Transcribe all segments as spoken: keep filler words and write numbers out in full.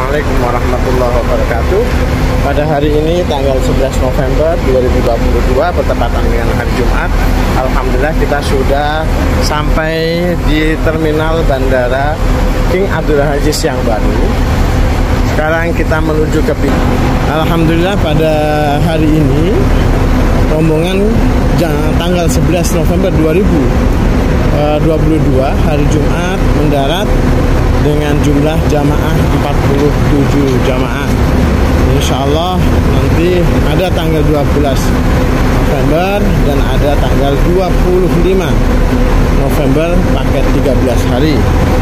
Assalamualaikum warahmatullahi wabarakatuh. Pada hari ini tanggal sebelas November dua ribu dua puluh dua bertepatan dengan hari Jumat, alhamdulillah kita sudah sampai di terminal bandara King Abdul Aziz yang baru. Sekarang kita menuju ke pintu. Alhamdulillah pada hari ini rombongan tanggal sebelas November dua ribu dua puluh dua hari Jumat mendarat dengan jumlah jamaah empat puluh tujuh jamaah. Insya Allah nanti ada tanggal dua belas November dan ada tanggal dua puluh lima November paket tiga belas hari.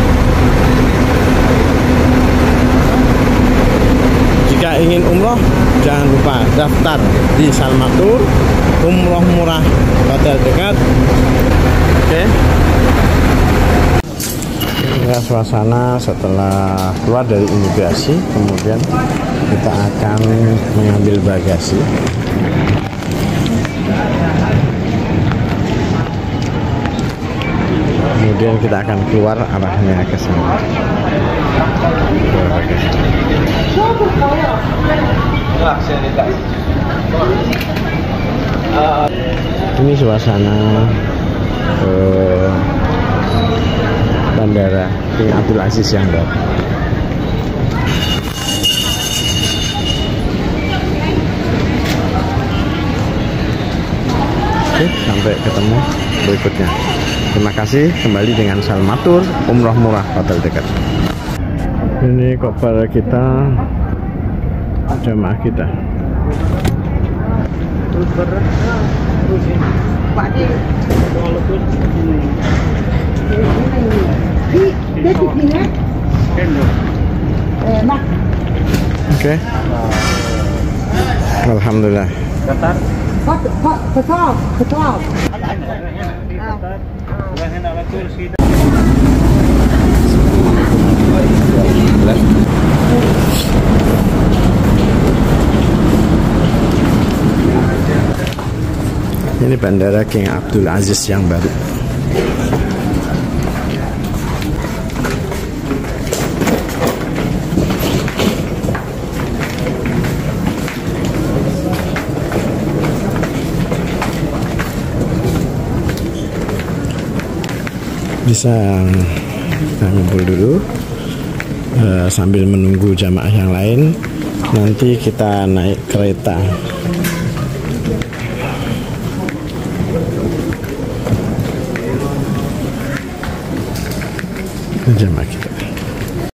Jika ingin umroh, jangan lupa daftar di Salmatur, umroh murah, hotel dekat. Oke. Ya, suasana setelah keluar dari imigrasi, kemudian kita akan mengambil bagasi. Kemudian kita akan keluar arahnya ke sana. Ini suasana eh, bandara King Abdul Aziz yang baru. Oke, sampai ketemu berikutnya. Terima kasih, kembali dengan Salmatur, umroh murah, hotel dekat. Ini koper kita, jamaah kita. Oke, alhamdulillah. Ini bandara King Abdul Aziz yang baru. Bisa kita ngumpul dulu uh, sambil menunggu jamaah yang lain. Nanti kita naik kereta. Jamaah kita.